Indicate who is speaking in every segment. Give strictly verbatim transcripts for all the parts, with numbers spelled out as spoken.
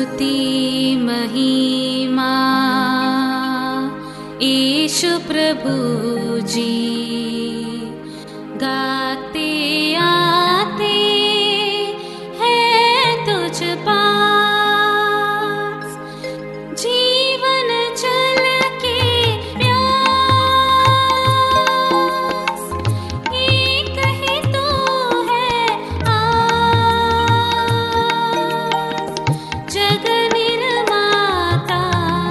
Speaker 1: स्तुति महिमा यीशु प्रभु जी, गाते आते हैं तुझ पास, जीवन जल के प्यास, एक ही तो है आस, जग निर्माता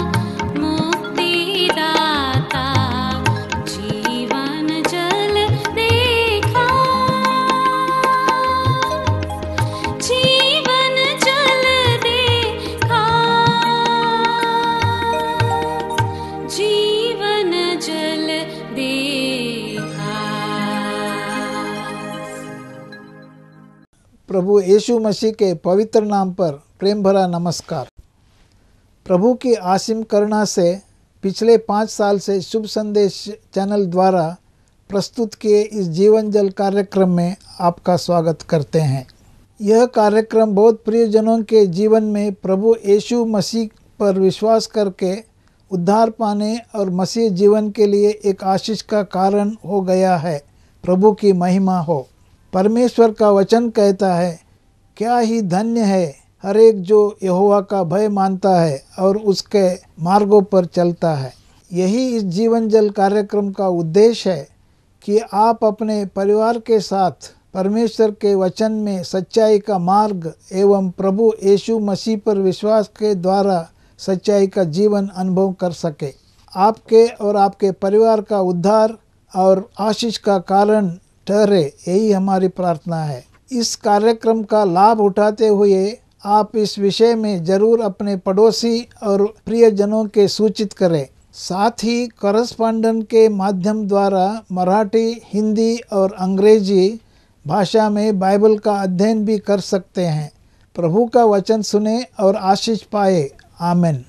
Speaker 1: मुक्तिदाता, जीवन जल देखा, जीवन जल देखा, जीवन जल देखा।
Speaker 2: प्रभु यीशु मसीह के पवित्र नाम पर प्रेम भरा नमस्कार। प्रभु की असीम करुणा से पिछले पाँच साल से शुभ संदेश चैनल द्वारा प्रस्तुत किए इस जीवन जल कार्यक्रम में आपका स्वागत करते हैं। यह कार्यक्रम बहुत प्रियजनों के जीवन में प्रभु यीशु मसीह पर विश्वास करके उद्धार पाने और मसीह जीवन के लिए एक आशीष का कारण हो गया है। प्रभु की महिमा हो। परमेश्वर का वचन कहता है, क्या ही धन्य है हर एक जो यहोवा का भय मानता है और उसके मार्गों पर चलता है। यही इस जीवन जल कार्यक्रम का उद्देश्य है कि आप अपने परिवार के साथ परमेश्वर के वचन में सच्चाई का मार्ग एवं प्रभु यीशु मसीह पर विश्वास के द्वारा सच्चाई का जीवन अनुभव कर सके। आपके और आपके परिवार का उद्धार और आशीष का कारण ठहरे, यही हमारी प्रार्थना है। इस कार्यक्रम का लाभ उठाते हुए आप इस विषय में जरूर अपने पड़ोसी और प्रियजनों के सूचित करें। साथ ही करस्पॉन्डेंट के माध्यम द्वारा मराठी, हिंदी और अंग्रेजी भाषा में बाइबल का अध्ययन भी कर सकते हैं। प्रभु का वचन सुने और आशीष पाए। आमीन।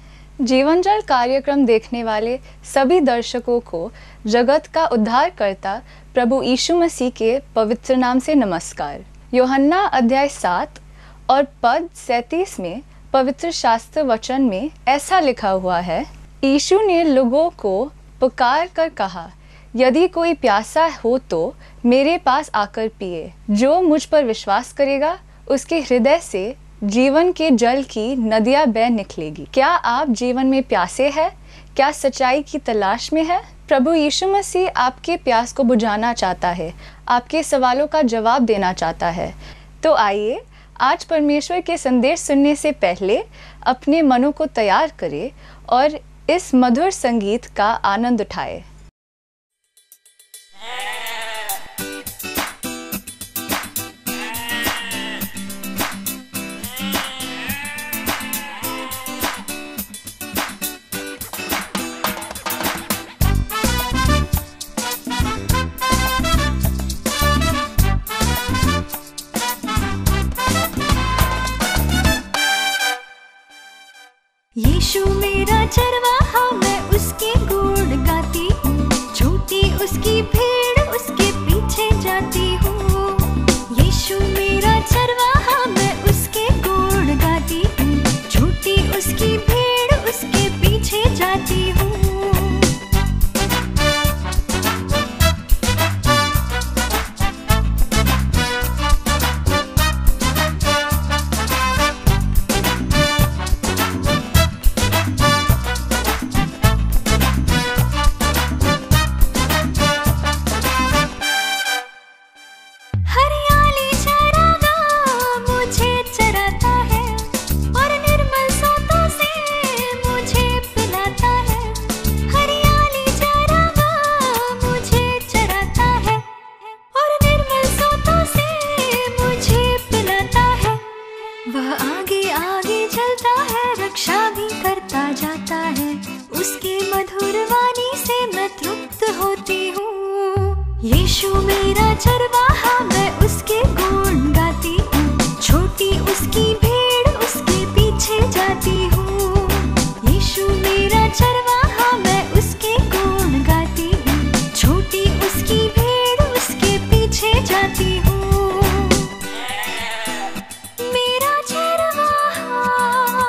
Speaker 3: जीवन जल कार्यक्रम देखने वाले सभी दर्शकों को जगत का उद्धारकर्ता प्रभु यीशु मसीह के पवित्र नाम से नमस्कार। यूहन्ना अध्याय सात और पद सैंतीस में पवित्र शास्त्र वचन में ऐसा लिखा हुआ है, यीशु ने लोगों को पुकार कर कहा, यदि कोई प्यासा हो तो मेरे पास आकर पिए। जो मुझ पर विश्वास करेगा उसके हृदय से जीवन के जल की नदियां बह निकलेगी। क्या आप जीवन में प्यासे हैं? क्या सच्चाई की तलाश में है? प्रभु यीशु मसीह आपके प्यास को बुझाना चाहता है, आपके सवालों का जवाब देना चाहता है। तो आइए आज परमेश्वर के संदेश सुनने से पहले अपने मनों को तैयार करें और इस मधुर संगीत का आनंद उठाएं।
Speaker 4: यीशु मेरा चरवाहा, मैं उसके गुण गाती हूँ, छोटी उसकी भीड़ उसके पीछे जाती हूँ। यीशु मेरा चरवाहा, मैं उसके गुण गाती हूँ, छोटी उसकी भीड़ उसके पीछे जाती हूँ। यीशु मेरा चरवाहा, मैं उसके गुण गाती हूँ, छोटी उसकी भीड़ उसके पीछे जाती हूँ। यीशु मेरा चरवाहा, मैं उसके गुण गाती हूँ, छोटी उसकी भीड़ उसके पीछे जाती हूँ। मेरा चरवाहा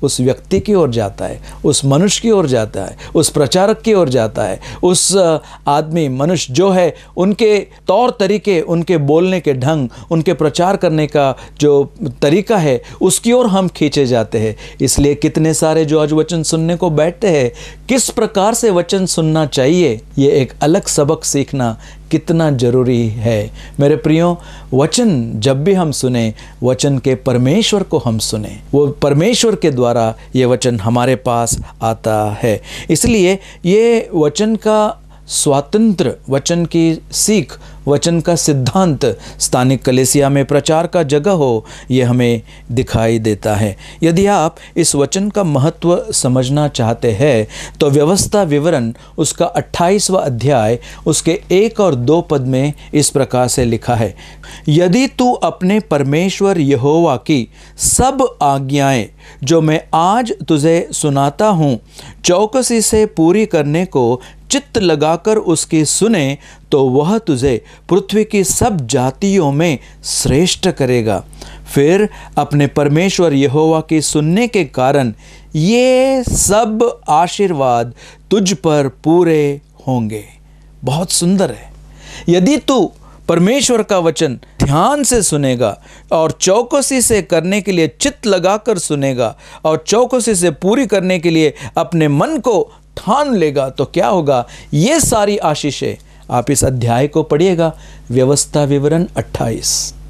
Speaker 5: उस व्यक्ति की ओर जाता है, उस मनुष्य की ओर जाता है, उस प्रचारक की ओर जाता है, उस आदमी मनुष्य जो है उनके तौर तरीके, उनके बोलने के ढंग, उनके प्रचार करने का जो तरीका है उसकी ओर हम खींचे जाते हैं। इसलिए कितने सारे जो आज वचन सुनने को बैठते हैं, किस प्रकार से वचन सुनना चाहिए, ये एक अलग सबक सीखना कितना जरूरी है। मेरे प्रियो, वचन जब भी हम सुने, वचन के परमेश्वर को हम सुने, वो परमेश्वर के द्वारा ये वचन हमारे पास आता है। इसलिए ये वचन का स्वातंत्र, वचन की सीख, वचन का सिद्धांत स्थानिक कलीसिया में प्रचार का जगह हो, ये हमें दिखाई देता है। यदि आप इस वचन का महत्व समझना चाहते हैं तो व्यवस्था विवरण उसका अट्ठाईसवां अध्याय उसके एक और दो पद में इस प्रकार से लिखा है, यदि तू अपने परमेश्वर यहोवा की सब आज्ञाएं जो मैं आज तुझे सुनाता हूँ चौकसी से पूरी करने को चित्त लगाकर उसकी सुने तो वह तुझे पृथ्वी की सब जातियों में श्रेष्ठ करेगा। फिर अपने परमेश्वर यहोवा की सुनने के कारण ये सब आशीर्वाद तुझ पर पूरे होंगे। बहुत सुंदर है। यदि तू परमेश्वर का वचन ध्यान से सुनेगा और चौकसी से करने के लिए चित्त लगाकर सुनेगा और चौकसी से पूरी करने के लिए अपने मन को ठान लेगा तो क्या होगा, ये सारी आशीषें। आप इस अध्याय को पढ़िएगा, व्यवस्था विवरण अट्ठाईस।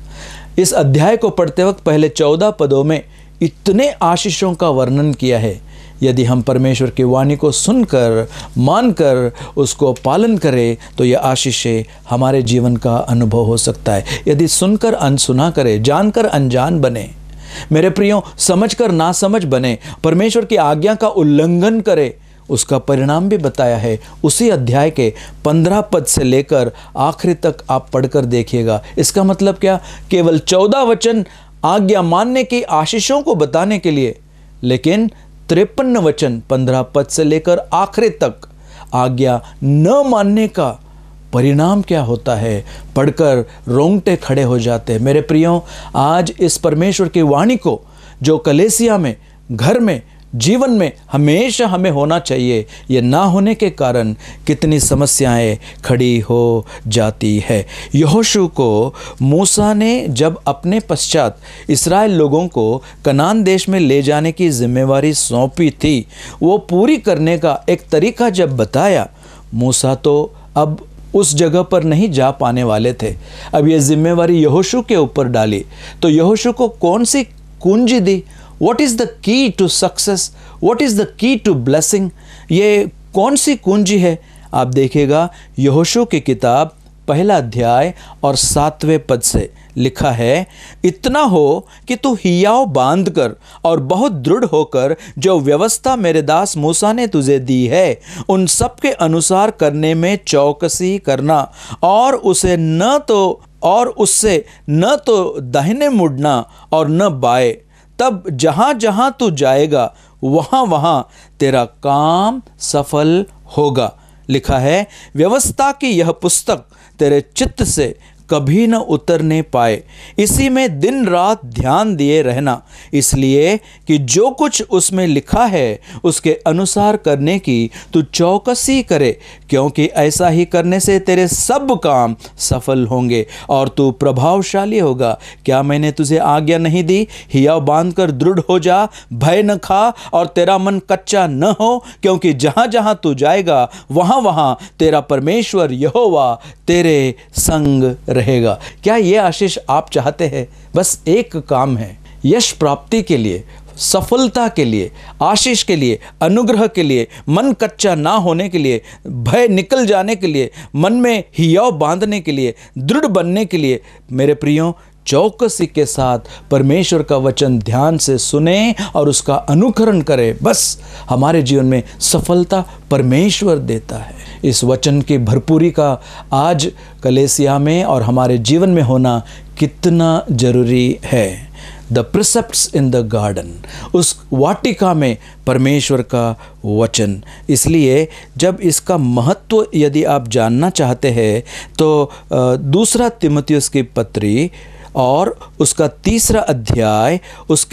Speaker 5: इस अध्याय को पढ़ते वक्त पहले चौदह पदों में इतने आशीषों का वर्णन किया है। यदि हम परमेश्वर की वाणी को सुनकर, मानकर उसको पालन करें तो यह आशीषें हमारे जीवन का अनुभव हो सकता है। यदि सुनकर अनसुना करें, जानकर अनजान बने, मेरे प्रियो, समझकर ना समझ बने, परमेश्वर की आज्ञा का उल्लंघन करे, उसका परिणाम भी बताया है। उसी अध्याय के पंद्रह पद से लेकर आखिरी तक आप पढ़कर देखिएगा। इसका मतलब क्या, केवल चौदह वचन आज्ञा मानने की आशीषों को बताने के लिए, लेकिन तिरपन वचन पंद्रह पद से लेकर आखिरी तक आज्ञा न मानने का परिणाम क्या होता है, पढ़कर रोंगटे खड़े हो जाते हैं। मेरे प्रियो, आज इस परमेश्वर की वाणी को जो कलीसिया में, घर में, जीवन में हमेशा हमें होना चाहिए, ये ना होने के कारण कितनी समस्याएं खड़ी हो जाती है। यहोशू को मूसा ने जब अपने पश्चात इस्राएल लोगों को कनान देश में ले जाने की जिम्मेवारी सौंपी थी, वो पूरी करने का एक तरीका जब बताया, मूसा तो अब उस जगह पर नहीं जा पाने वाले थे। अब ये जिम्मेवारी यहोशू के ऊपर डाली, तो यहोशू को कौन सी कुंजी दी? What is the key to success? What is the key to blessing? ये कौन सी कुंजी है? आप देखिएगा, यहोशू की किताब पहला अध्याय और सातवें पद से लिखा है, इतना हो कि तू हियाव बांध कर और बहुत दृढ़ होकर जो व्यवस्था मेरे दास मूसा ने तुझे दी है उन सब के अनुसार करने में चौकसी करना, और उसे न तो और उससे न तो दाहिने मुड़ना और न बाएं, तब जहाँ जहाँ तू जाएगा वहाँ वहाँ तेरा काम सफल होगा। लिखा है, व्यवस्था की यह पुस्तक तेरे चित्त से कभी न उतरने पाए, इसी में दिन रात ध्यान दिए रहना, इसलिए कि जो कुछ उसमें लिखा है उसके अनुसार करने की तू चौकसी करे, क्योंकि ऐसा ही करने से तेरे सब काम सफल होंगे और तू प्रभावशाली होगा। क्या मैंने तुझे आज्ञा नहीं दी? हियाव बांध कर दृढ़ हो जा, भय न खा और तेरा मन कच्चा न हो, क्योंकि जहाँ जहाँ तू जाएगा वहाँ वहाँ तेरा परमेश्वर यहोवा तेरे संग रहेगा। क्या ये आशीष आप चाहते हैं? बस एक काम है, यश प्राप्ति के लिए, सफलता के लिए, आशीष के लिए, अनुग्रह के लिए, मन कच्चा ना होने के लिए, भय निकल जाने के लिए, मन में हियाव बांधने के लिए, दृढ़ बनने के लिए, मेरे प्रियो, चौकसी के साथ परमेश्वर का वचन ध्यान से सुने और उसका अनुकरण करें। बस हमारे जीवन में सफलता परमेश्वर देता है। इस वचन की भरपूरी का आज कलीसिया में और हमारे जीवन में होना कितना जरूरी है। The precepts in the garden, उस वाटिका में परमेश्वर का वचन। इसलिए जब इसका महत्व यदि आप जानना चाहते हैं तो दूसरा तिमुथियुस की पत्री और उसका तीसरा अध्याय उसके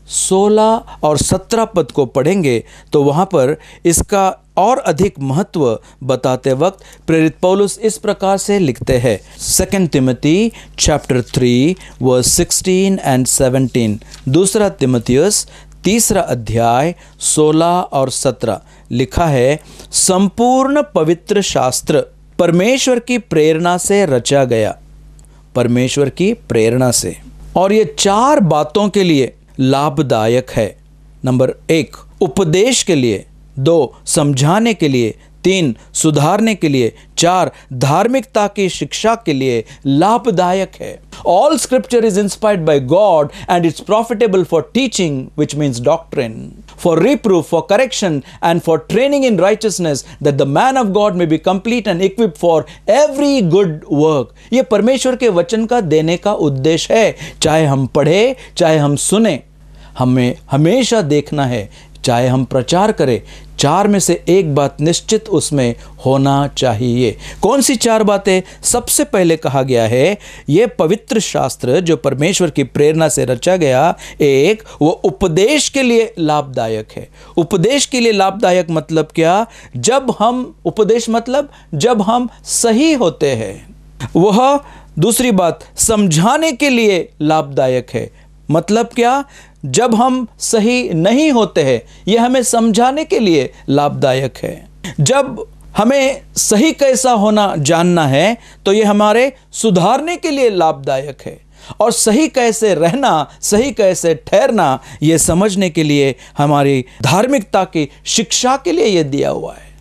Speaker 5: सोलह और सत्रह पद को पढ़ेंगे तो वहाँ पर इसका और अधिक महत्व बताते वक्त प्रेरित पौलुस इस प्रकार से लिखते हैं। Second Timothy chapter three verse sixteen and seventeen, दूसरा तिमोथियस तीसरा अध्याय सोलह और सत्रह लिखा है, संपूर्ण पवित्र शास्त्र परमेश्वर की प्रेरणा से रचा गया, परमेश्वर की प्रेरणा से, और ये चार बातों के लिए लाभदायक है। नंबर एक, उपदेश के लिए, दो, समझाने के लिए, तीन, सुधारने के लिए, चार, धार्मिकता की शिक्षा के लिए लाभदायक है। All scripture is inspired by God and it's profitable for teaching, which means doctrine, for reproof, for correction and for training in righteousness, that the man of God may be complete and equipped for every good work। ये परमेश्वर के वचन का देने का उद्देश्य है। चाहे हम पढ़े, चाहे हम सुने, हमें हमेशा देखना है, चाहे हम प्रचार करें, चार में से एक बात निश्चित उसमें होना चाहिए। कौन सी चार बातें? सबसे पहले कहा गया है ये पवित्र शास्त्र जो परमेश्वर की प्रेरणा से रचा गया, एक, वो उपदेश के लिए लाभदायक है। उपदेश के लिए लाभदायक मतलब क्या? जब हम उपदेश मतलब जब हम सही होते हैं। वह दूसरी बात, समझाने के लिए लाभदायक है, मतलब क्या? जब हम सही नहीं होते हैं, यह हमें समझाने के लिए लाभदायक है। जब हमें सही कैसा होना जानना है तो यह हमारे सुधारने के लिए लाभदायक है, और सही कैसे रहना, सही कैसे ठहरना, यह समझने के लिए हमारी धार्मिकता की शिक्षा के लिए यह दिया हुआ है।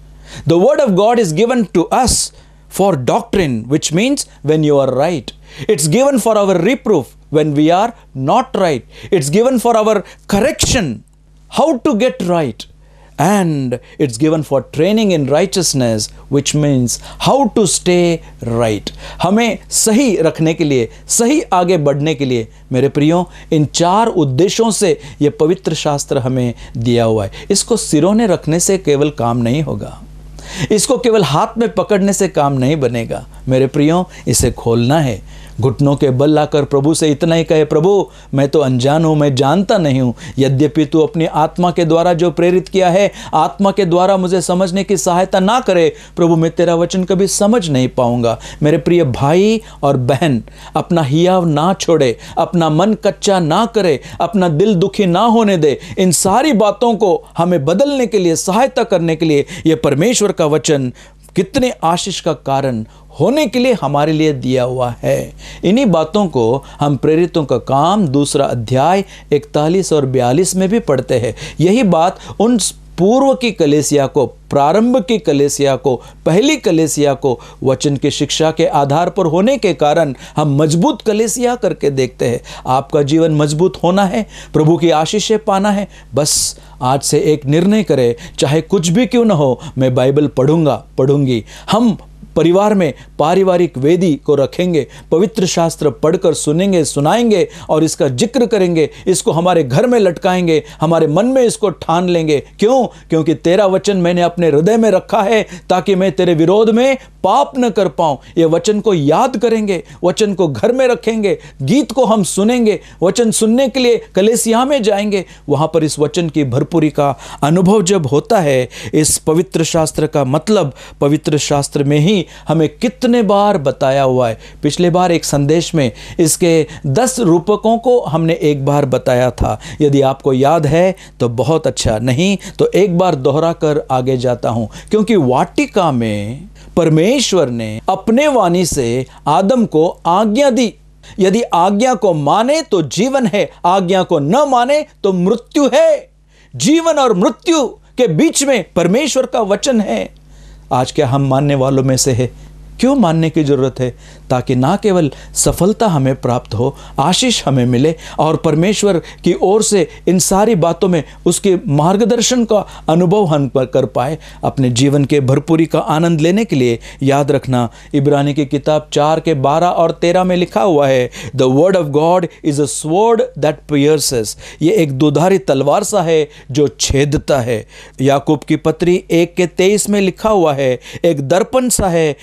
Speaker 5: The word of God is given to us for doctrine, which means when you are right. It's given for our reproof when we are not right. It's given for our correction, how to get right. And it's given for training in righteousness, which means how to stay right. हमें सही रखने के लिए, सही आगे बढ़ने के लिए, मेरे प्रियो, इन चार उद्देश्यों से ये पवित्र शास्त्र हमें दिया हुआ है। इसको सिरोने रखने से केवल काम नहीं होगा, इसको केवल हाथ में पकड़ने से काम नहीं बनेगा। मेरे प्रियो, इसे खोलना है, घुटनों के बल लाकर प्रभु से इतना ही कहे, प्रभु मैं तो अनजान हूँ, मैं जानता नहीं हूँ, यद्यपि तू अपनी आत्मा के द्वारा जो प्रेरित किया है, आत्मा के द्वारा मुझे समझने की सहायता ना करे, प्रभु मैं तेरा वचन कभी समझ नहीं पाऊंगा। मेरे प्रिय भाई और बहन, अपना हियाव ना छोड़े, अपना मन कच्चा ना करे, अपना दिल दुखी ना होने दे। इन सारी बातों को हमें बदलने के लिए, सहायता करने के लिए ये परमेश्वर का वचन कितने आशीष का कारण होने के लिए हमारे लिए दिया हुआ है। इन्हीं बातों को हम प्रेरितों का काम दूसरा अध्याय इकतालीस और बयालीस में भी पढ़ते हैं। यही बात उन पूर्व की कलीसिया को, प्रारंभ की कलीसिया को, पहली कलीसिया को वचन की शिक्षा के आधार पर होने के कारण हम मजबूत कलीसिया करके देखते हैं। आपका जीवन मजबूत होना है, प्रभु की आशीषें पाना है, बस आज से एक निर्णय करें, चाहे कुछ भी क्यों ना हो, मैं बाइबल पढ़ूंगा, पढ़ूंगी। हम परिवार में पारिवारिक वेदी को रखेंगे, पवित्र शास्त्र पढ़कर सुनेंगे, सुनाएंगे और इसका जिक्र करेंगे, इसको हमारे घर में लटकाएंगे, हमारे मन में इसको ठान लेंगे। क्यों? क्योंकि तेरा वचन मैंने अपने हृदय में रखा है ताकि मैं तेरे विरोध में पाप न कर पाऊं। ये वचन को याद करेंगे, वचन को घर में रखेंगे, गीत को हम सुनेंगे, वचन सुनने के लिए कलीसिया में जाएंगे। वहां पर इस वचन की भरपूरी का अनुभव जब होता है, इस पवित्र शास्त्र का मतलब पवित्र शास्त्र में ही हमें कितने बार बताया हुआ है। पिछले बार एक संदेश में इसके दस रूपकों को हमने एक बार बताया था। यदि आपको याद है तो बहुत अच्छा, नहीं तो एक बार दोहरा कर आगे जाता हूं। क्योंकि वाटिका में परमेश्वर ने अपने वाणी से आदम को आज्ञा दी, यदि आज्ञा को माने तो जीवन है, आज्ञा को न माने तो मृत्यु है। जीवन और मृत्यु के बीच में परमेश्वर का वचन है। आज क्या हम मानने वालों में से है? क्यों मानने की जरूरत है? ताकि ना केवल सफलता हमें प्राप्त हो, आशीष हमें मिले और परमेश्वर की ओर से इन सारी बातों में उसके मार्गदर्शन का अनुभव हम कर पाए, अपने जीवन के भरपूरी का आनंद लेने के लिए। याद रखना, इब्रानी की किताब चार के बारह और तेरह में लिखा हुआ है, the word of God is a sword that pierces. ये एक दुधारी तलवार सा है जो छेदता है। याकूब की पत्री एक के तेईस में लिखा हुआ है, एक दर्पण सा है जो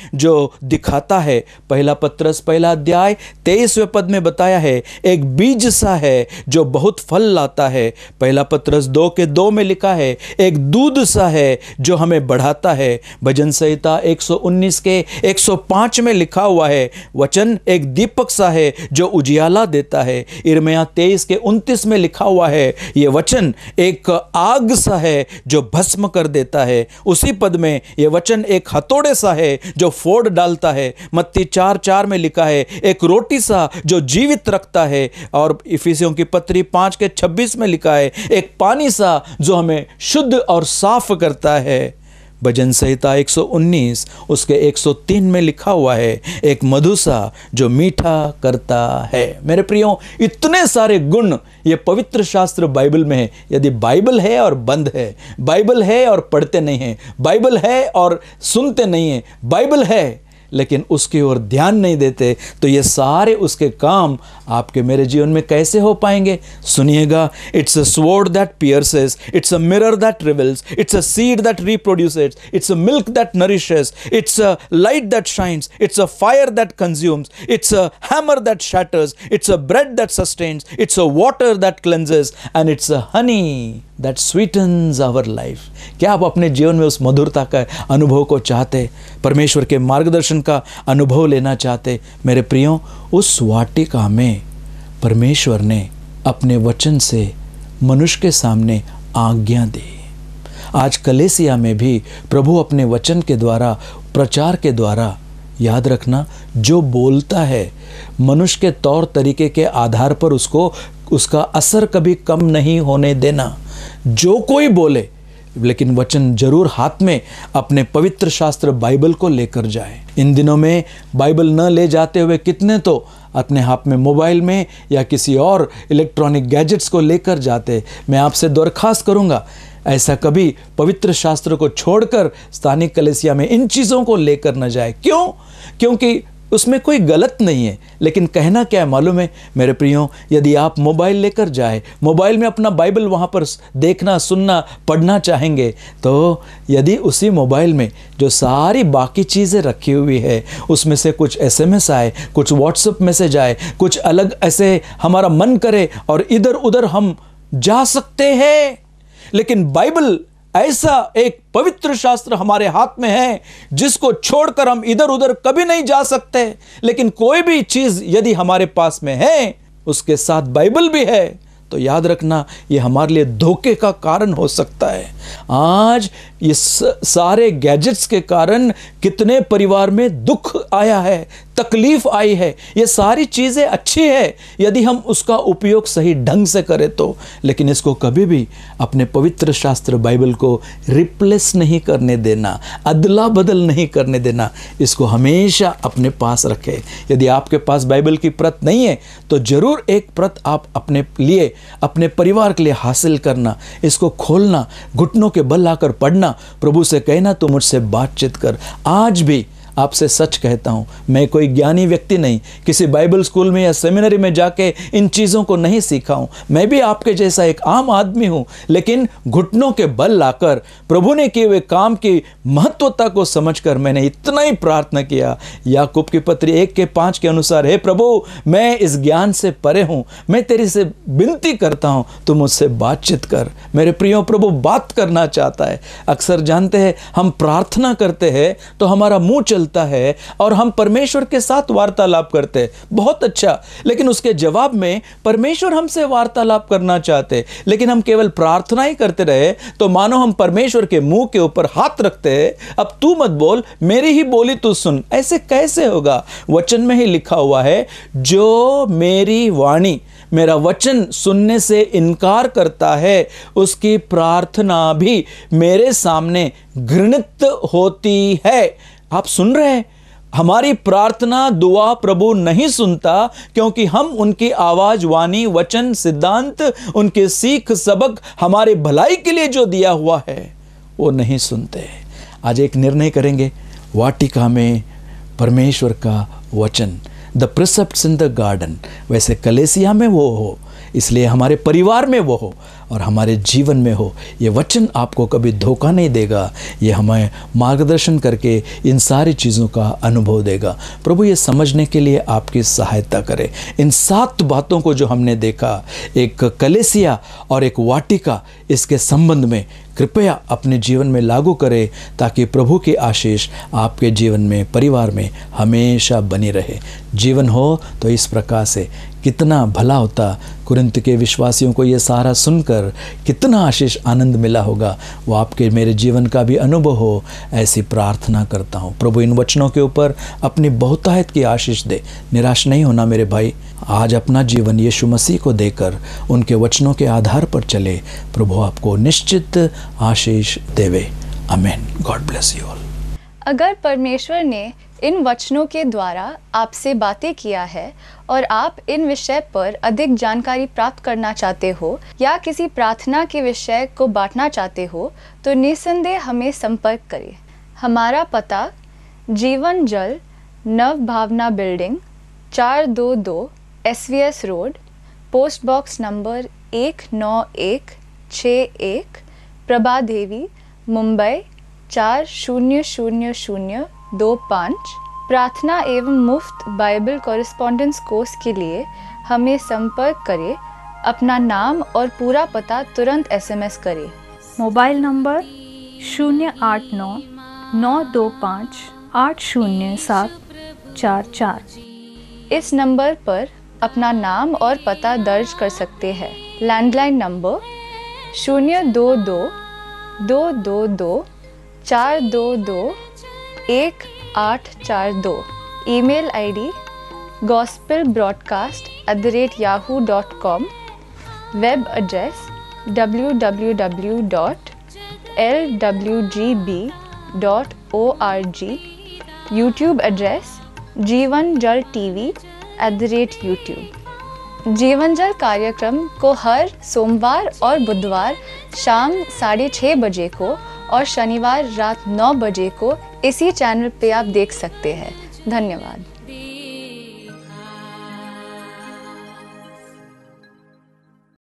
Speaker 5: दिखाता है। पहला पत्रस पहला अध्याय तेईसवें पद में बताया है, एक बीज सा है जो बहुत फल लाता है। पहला पत्रस दो के दो में लिखा है, एक दूध सा है जो हमें बढ़ाता है। भजन संहिता एक सौ उन्नीस के एक सौ पाँच में लिखा हुआ है, वचन एक दीपक सा है जो उजियाला देता है। यिर्मयाह तेईस के उनतीस में लिखा हुआ है, यह वचन एक आग सा है जो भस्म कर देता है। उसी पद में यह वचन एक हथौड़े सा है जो फोड़ डालता है। मत्ती चार चार में लिखा है, एक रोटी सा जो जीवित रखता है। और इफिसियों की पत्री पाँच के छब्बीस में लिखा है, एक पानी सा जो हमें शुद्ध और साफ करता है। भजन संहिता एक सौ उन्नीस उसके एक सौ तीन में लिखा हुआ है, एक मधु सा जो मीठा करता है। मेरे प्रियो, इतने सारे गुण ये पवित्र शास्त्र बाइबल में है। यदि बाइबल है और बंद है, बाइबल है और पढ़ते नहीं हैं, बाइबल है और सुनते नहीं हैं, बाइबल है लेकिन उसकी ओर ध्यान नहीं देते, तो ये सारे उसके काम आपके मेरे जीवन में कैसे हो पाएंगे? सुनिएगा, it's a sword that pierces, it's a mirror that reveals, it's a seed that reproduces, it's a milk that nourishes, it's a light that shines, it's a fire that consumes, it's a hammer that shatters, it's a bread that sustains, it's a water that cleanses and it's a honey that sweetens our life. क्या आप अपने जीवन में उस मधुरता का अनुभव को चाहते, परमेश्वर के मार्गदर्शन का अनुभव लेना चाहते? मेरे प्रियो, उस वाटिका में परमेश्वर ने अपने वचन से मनुष्य के सामने आज्ञा दी। आज कलेसिया में भी प्रभु अपने वचन के द्वारा, प्रचार के द्वारा, याद रखना, जो बोलता है मनुष्य के तौर तरीके के आधार पर उसको उसका असर कभी कम नहीं होने देना। जो कोई बोले, लेकिन वचन जरूर हाथ में अपने पवित्र शास्त्र बाइबल को लेकर जाए। इन दिनों में बाइबल न ले जाते हुए कितने तो अपने हाथ में मोबाइल में या किसी और इलेक्ट्रॉनिक गैजेट्स को लेकर जाते। मैं आपसे दरखास्त करूंगा, ऐसा कभी पवित्र शास्त्र को छोड़कर स्थानिक कलीसिया में इन चीज़ों को लेकर न जाए। क्यों? क्योंकि उसमें कोई गलत नहीं है, लेकिन कहना क्या है मालूम है मेरे प्रियो? यदि आप मोबाइल लेकर जाए, मोबाइल में अपना बाइबल वहाँ पर देखना, सुनना, पढ़ना चाहेंगे, तो यदि उसी मोबाइल में जो सारी बाकी चीज़ें रखी हुई है, उसमें से कुछ एसएमएस आए, कुछ व्हाट्सएप मैसेज आए, कुछ अलग ऐसे हमारा मन करे और इधर उधर हम जा सकते हैं। लेकिन बाइबल ऐसा एक पवित्र शास्त्र हमारे हाथ में है जिसको छोड़कर हम इधर उधर कभी नहीं जा सकते। लेकिन कोई भी चीज यदि हमारे पास में है, उसके साथ बाइबल भी है, तो याद रखना ये हमारे लिए धोखे का कारण हो सकता है। आज ये सारे गैजेट्स के कारण कितने परिवार में दुख आया है, तकलीफ आई है। ये सारी चीज़ें अच्छी है यदि हम उसका उपयोग सही ढंग से करें तो, लेकिन इसको कभी भी अपने पवित्र शास्त्र बाइबल को रिप्लेस नहीं करने देना, अदला बदल नहीं करने देना। इसको हमेशा अपने पास रखें। यदि आपके पास बाइबल की प्रत नहीं है तो जरूर एक प्रत आप अपने लिए, अपने परिवार के लिए हासिल करना, इसको खोलना, घुटनों के बल आकर पढ़ना, प्रभु से कहना तू मुझसे बातचीत कर। आज भी आपसे सच कहता हूँ, मैं कोई ज्ञानी व्यक्ति नहीं, किसी बाइबल स्कूल में या सेमिनरी में जाके इन चीज़ों को नहीं सीखा हूँ। मैं भी आपके जैसा एक आम आदमी हूँ, लेकिन घुटनों के बल लाकर प्रभु ने किए हुए काम की महत्वता को समझकर मैंने इतना ही प्रार्थना किया। याकूब की पत्री एक के पाँच के अनुसार, हे प्रभु मैं इस ज्ञान से परे हूँ, मैं तेरी से विनती करता हूँ तू मुझसे बातचीत कर। मेरे प्रियो, प्रभु बात करना चाहता है। अक्सर जानते हैं हम प्रार्थना करते हैं तो हमारा मुँह चल है और हम परमेश्वर के साथ वार्तालाप करते हैं, बहुत अच्छा, लेकिन उसके जवाब में परमेश्वर हमसे वार्तालाप करना चाहते, लेकिन हम केवल प्रार्थना ही करते रहे तो मानो हम परमेश्वर के मुंह के ऊपर हाथ रखते हैं, अब तू मत बोल, मेरी ही बोली तू सुन। ऐसे कैसे होगा? वचन में ही लिखा हुआ है, जो मेरी वाणी, मेरा वचन सुनने से इनकार करता है उसकी प्रार्थना भी मेरे सामने घृणित होती है। आप सुन रहे हैं, हमारी प्रार्थना दुआ प्रभु नहीं सुनता क्योंकि हम उनकी आवाज, वाणी, वचन, सिद्धांत, उनके सीख सबक हमारे भलाई के लिए जो दिया हुआ है वो नहीं सुनते। आज एक निर्णय करेंगे, वाटिका में परमेश्वर का वचन, the precepts in the garden, वैसे कलेसिया में वो हो, इसलिए हमारे परिवार में वो हो। और हमारे जीवन में हो। ये वचन आपको कभी धोखा नहीं देगा, ये हमें मार्गदर्शन करके इन सारी चीज़ों का अनुभव देगा। प्रभु ये समझने के लिए आपकी सहायता करे। इन सात बातों को जो हमने देखा, एक कलेसिया और एक वाटिका, इसके संबंध में कृपया अपने जीवन में लागू करें, ताकि प्रभु की आशीष आपके जीवन में, परिवार में हमेशा बनी रहे। जीवन हो तो इस प्रकार से कितना भला होता। कुरिन्थ के विश्वासियों को ये सारा सुनकर कितना आशीष आनंद मिला होगा, वो आपके मेरे जीवन का भी अनुभव हो, ऐसी प्रार्थना करता हूँ। प्रभु इन वचनों के ऊपर अपनी बहुतायत की आशीष दे। निराश नहीं होना मेरे भाई, आज अपना जीवन यीशु मसीह को देकर उनके वचनों के आधार पर चले। प्रभु आपको निश्चित आशीष देवे। आमीन। God bless you all.
Speaker 3: अगर परमेश्वर ने इन वचनों के द्वारा आपसे बातें किया है और आप इन विषय पर अधिक जानकारी प्राप्त करना चाहते हो या किसी प्रार्थना के विषय को बांटना चाहते हो, तो निसंदेह हमें संपर्क करें। हमारा पता जीवन जल नव भावना बिल्डिंग, चार दो दो S V S road, post box number एक नौ एक छः एक, प्रभा देवी, मुंबई चार शून्य शून्य शून्य दो पाँच। प्रार्थना एवं मुफ्त बाइबल कॉरेस्पॉन्डेंस कोर्स के लिए हमें संपर्क करें। अपना नाम और पूरा पता तुरंत एस एम एस करें।
Speaker 6: मोबाइल नंबर शून्य आठ नौ नौ दो पाँच आठ शून्य सात चार चार।
Speaker 3: इस नंबर पर अपना नाम और पता दर्ज कर सकते हैं। लैंडलाइन नंबर शून्य दो दो दो दो दो चार दो दो एक आठ चार दो। Email ID gospel broadcast at the rate Yahoo dot com. Web address W W W dot L W G B dot O R G. YouTube address Jeevan Jal TV at the rate YouTube. Jeevan Jal कार्यक्रम को हर सोमवार और बुधवार शाम साढ़े छः बजे को और शनिवार रात नौ बजे को इसी चैनल पे आप देख सकते हैं। धन्यवाद।